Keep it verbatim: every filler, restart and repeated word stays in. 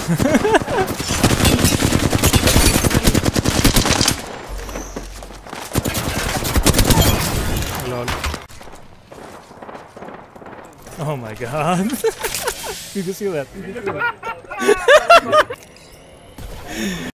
Lol. Oh my god. Did you see that? Did you see that?